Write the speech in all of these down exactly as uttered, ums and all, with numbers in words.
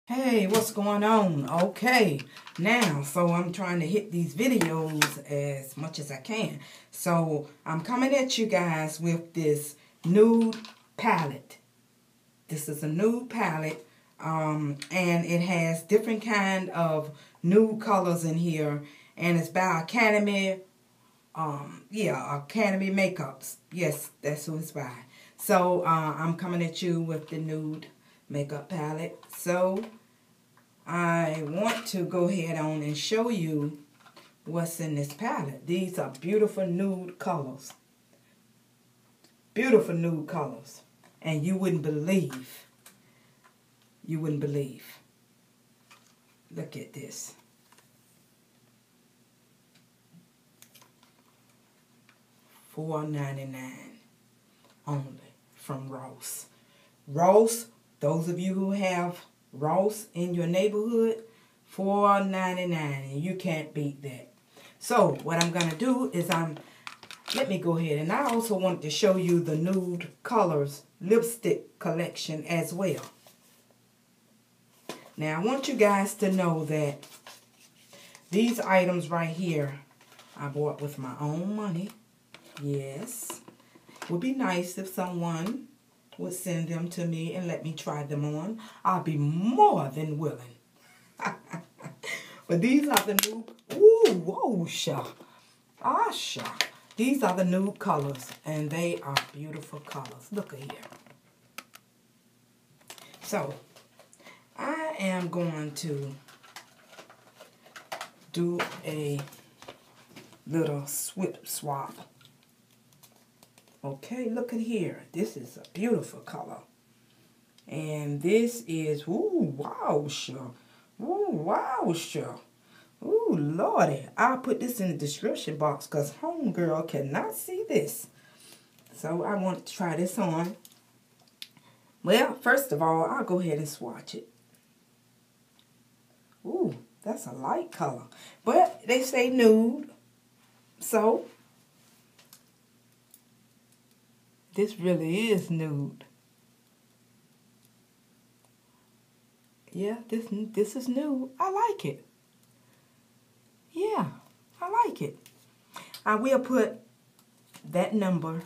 Hey, what's going on? Okay, now, so I'm trying to hit these videos as much as I can. So, I'm coming at you guys with this nude palette. This is a nude palette, um, and it has different kind of nude colors in here, and it's by Academy, um, yeah, Academy Makeups. Yes, that's who it's by. So, uh, I'm coming at you with the nude makeup palette. So, I want to go ahead on and show you what's in this palette. These are beautiful nude colors. Beautiful nude colors. And you wouldn't believe. You wouldn't believe. Look at this. four ninety-nine only from Ross. Ross, those of you who have Ross in your neighborhood, four ninety-nine, and you can't beat that. So what I'm gonna do is I'm let me go ahead, and I also want to show you the nude colors lipstick collection as well. Now I want you guys to know that these items right here I bought with my own money. Yes, it would be nice if someone would send them to me and let me try them on. I'll be more than willing. But these are the new, ooh, whoa, sha, ah, sha. These are the nude colors, and they are beautiful colors. Look at here. So, I am going to do a little swip swap. Okay, look at here. This is a beautiful color. And this is, ooh, wow, sure. Ooh, wow, sure. Ooh, Lordy. I'll put this in the description box because homegirl cannot see this. So I want to try this on. Well, first of all, I'll go ahead and swatch it. Ooh, that's a light color. But they say nude. So this really is nude. Yeah, this this is nude. I like it. Yeah, I like it. I will put that number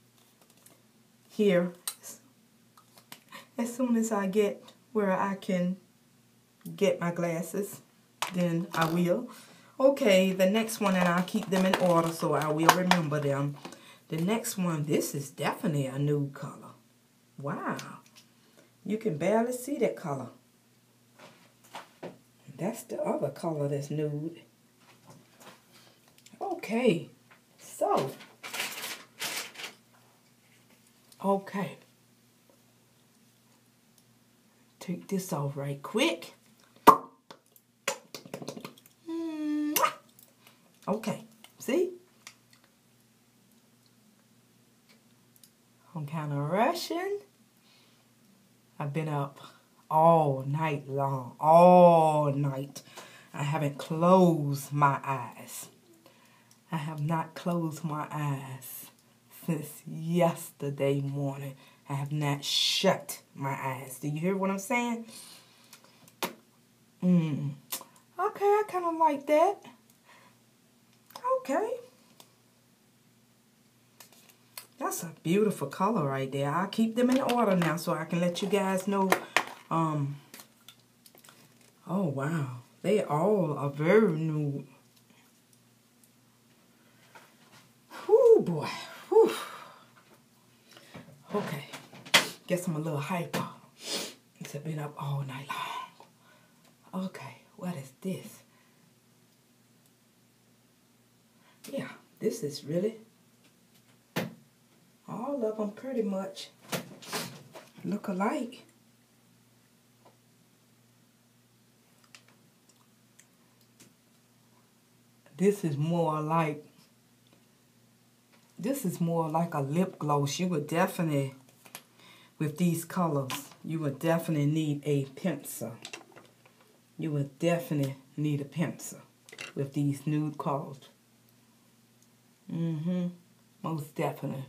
here as soon as I get where I can get my glasses. Then I will. Okay, the next one, and I'll keep them in order so I will remember them. The next one, this is definitely a nude color. Wow. You can barely see that color. That's the other color that's nude. Okay. So. Okay. Take this off right quick. Okay. See? I'm kind of rushing. I've been up all night long. All night. I haven't closed my eyes. I have not closed my eyes since yesterday morning. I have not shut my eyes. Do you hear what I'm saying? Mm. Okay, I kind of like that. Okay. That's a beautiful color right there. I'll keep them in order now so I can let you guys know. Um. Oh, wow. They all are very nude. Whoo, boy. Whew. Okay. Guess I'm a little hyper. It's been up all night long. Okay. What is this? Yeah. This is really... all of them pretty much look alike. This is more like, this is more like a lip gloss. You would definitely, with these colors, you would definitely need a pencil. You would definitely need a pencil with these nude colors. Mm-hmm. Most definitely.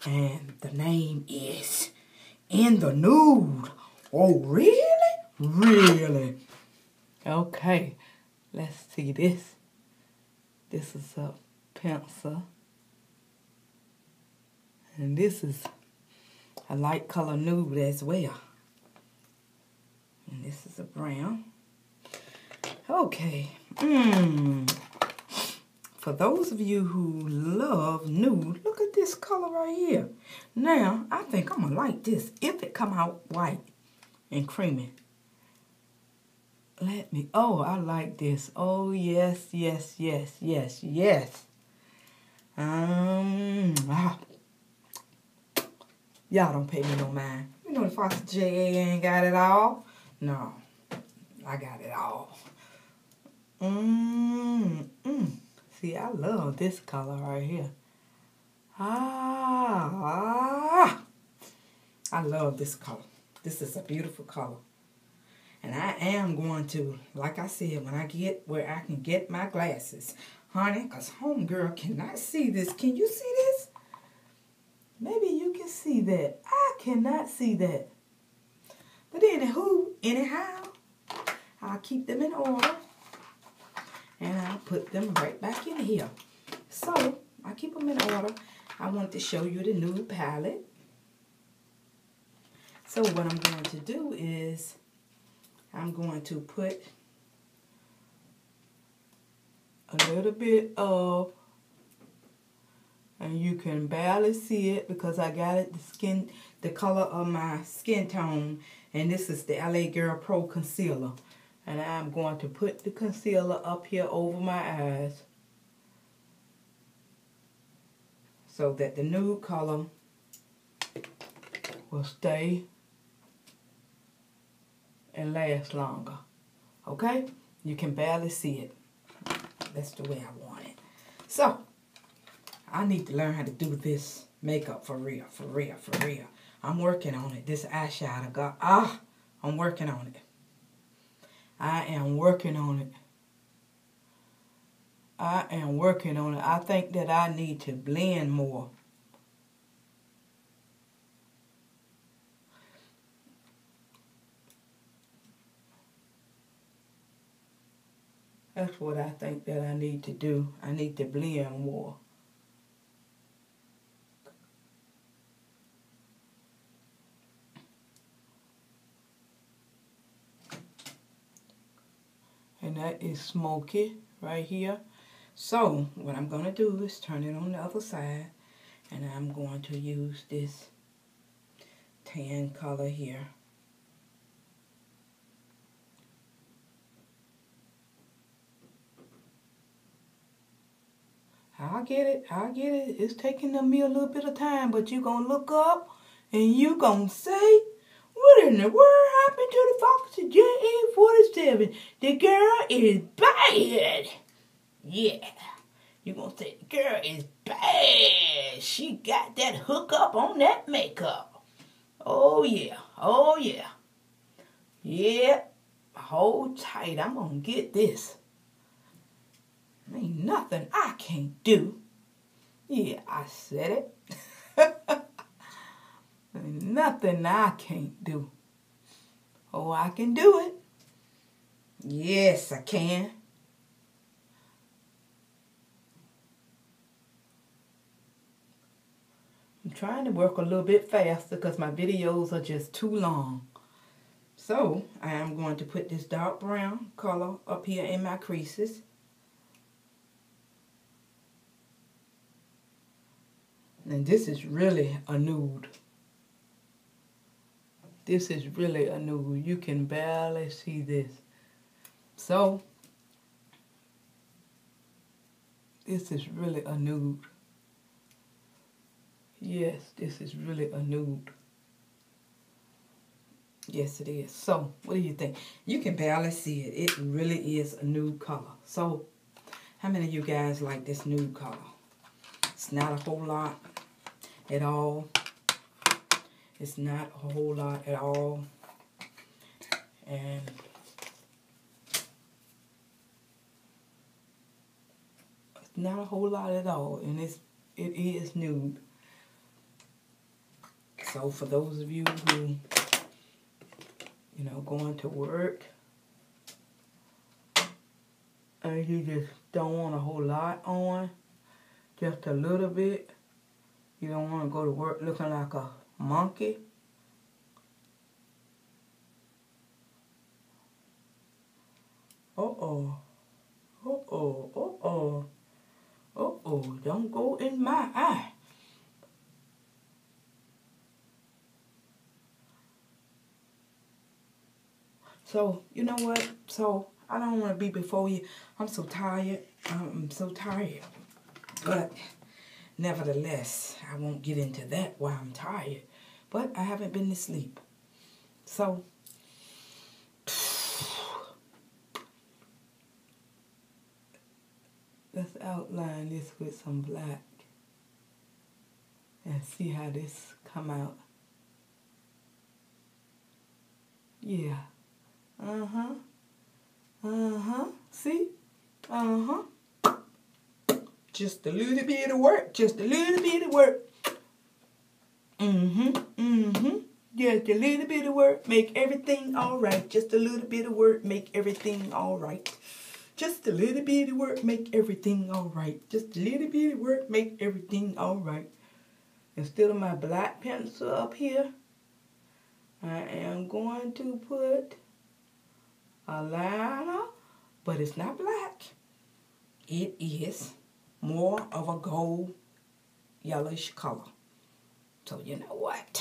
And the name is In the Nude. Oh, really? Really? Okay, let's see this. This is a pencil. And this is a light color nude as well. And this is a brown. Okay. Mmm. For those of you who love nude, look at this color right here. Now, I think I'm going to like this if it come out white and creamy. Let me, oh, I like this. Oh, yes, yes, yes, yes, yes. Um, ah. Y'all don't pay me no mind. You know the Foster J A ain't got it all? No, I got it all. Mmm, mmm. See, I love this color right here. Ah, ah, I love this color. This is a beautiful color. And I am going to, like I said, when I get where I can get my glasses, honey, because homegirl cannot see this. Can you see this? Maybe you can see that. I cannot see that. But anywho, anyhow, I'll keep them in order. And I'll put them right back in here. So, I keep them in order. I wanted to show you the new palette. So, what I'm going to do is, I'm going to put a little bit of, and you can barely see it because I got it, the skin, the color of my skin tone. And this is the L A Girl Pro Concealer. And I'm going to put the concealer up here over my eyes so that the nude color will stay and last longer. Okay? You can barely see it. That's the way I want it. So, I need to learn how to do this makeup for real, for real, for real. I'm working on it. This eyeshadow got, ah, I'm working on it. I am working on it. I am working on it. I think that I need to blend more. That's what I think that I need to do. I need to blend more. And that is smoky right here. So, what I'm going to do is turn it on the other side. And I'm going to use this tan color here. I'll get it. I'll get it. It's taking me a little bit of time. But you're going to look up and you're going to say, what in the world happened to the Foxy J A forty-seven? The girl is bad. Yeah. You're going to say, the girl is bad. She got that hookup on that makeup. Oh, yeah. Oh, yeah. Yeah. Hold tight. I'm going to get this. Ain't nothing I can't do. Yeah, I said it. Ain't nothing I can't do. Oh, I can do it. Yes, I can. I'm trying to work a little bit faster because my videos are just too long. So, I am going to put this dark brown color up here in my creases. And this is really a nude. This is really a nude. You can barely see this. So, this is really a nude. Yes, this is really a nude. Yes, it is. So, what do you think? You can barely see it. It really is a nude color. So, how many of you guys like this nude color? It's not a whole lot at all. It's not a whole lot at all. And it's not a whole lot at all. And it's, it is nude. So for those of you who, you know, going to work, and you just don't want a whole lot on, just a little bit. You don't want to go to work looking like a monkey. Uh-oh. Uh-oh. Uh-oh. Uh-oh. Don't go in my eye. So, you know what? So, I don't want to be before you. I'm so tired. I'm so tired. But, nevertheless, I won't get into that while I'm tired. But I haven't been to sleep. So, let's outline this with some black. And see how this come out. Yeah. Uh-huh. Uh-huh. See? Uh-huh. Just a little bit of work. Just a little bit of work. Mm-hmm. Mm-hmm. Just a little bit of work. Make everything all right. Just a little bit of work. Make everything all right. Just a little bit of work. Make everything all right. Just a little bit of work. Make everything all right. Instead of my black pencil up here, I am going to put a liner, but it's not black. It is more of a gold yellowish color. So you know what?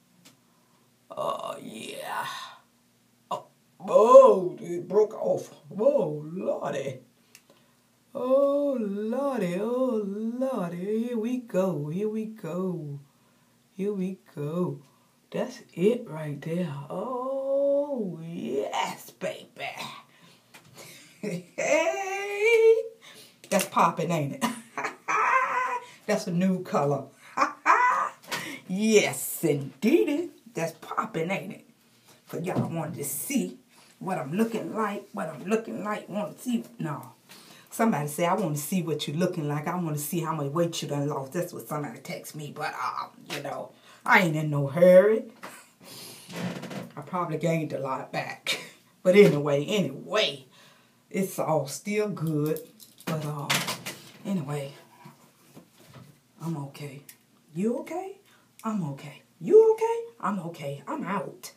Oh yeah. Oh, oh, it broke off. Oh lordy. Oh lordy. Oh lordy. Here we go. Here we go. Here we go. That's it right there. Oh yes, baby. Hey, that's popping, ain't it? That's a new color. Yes, indeed. That's popping, ain't it? For y'all wanted to see what I'm looking like, what I'm looking like, want to see. No. Somebody say, I want to see what you're looking like. I want to see how much weight you done lost. That's what somebody text me. But, um, you know, I ain't in no hurry. I probably gained a lot back. But anyway, anyway, it's all still good. But, um, anyway, I'm okay. You okay? I'm okay. You okay? I'm okay. I'm out.